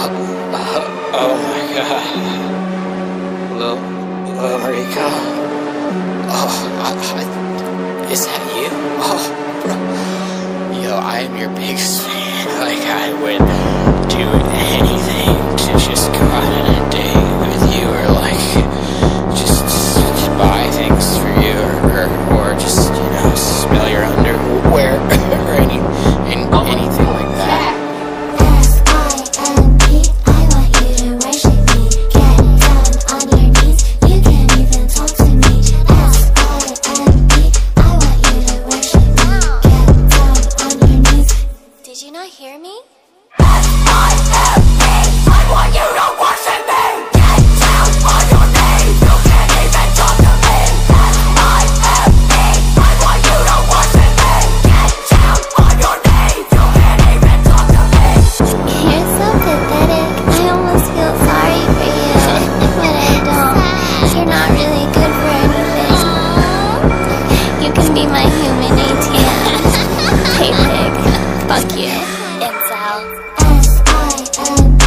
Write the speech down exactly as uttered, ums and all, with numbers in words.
Oh my god. Lil, Lil Mariko. Oh, I, I, is that you? Oh, bro. Yo, I am your biggest fan. Like, I would do anything to just go out on a date with you, or like, just, just buy things for you, or, or, or just, you know, smell your underwear, or any, any anything like that. S I M P, I want you to worship me. Get down on your knees, you can't even talk to me. S I M P, I want you to worship me. Get down on your knees. Did you not hear me? S I M P, I want you to worship me. Get down on your knees, you can't even talk to me. S I M P, I want you to worship me. Get down on your knees, you can't even talk to me. You're so pathetic. I almost feel sorry for you, but I don't. You're not really good for anything. You can be my human A T M. Hey pig, fuck you. It's out. S I M P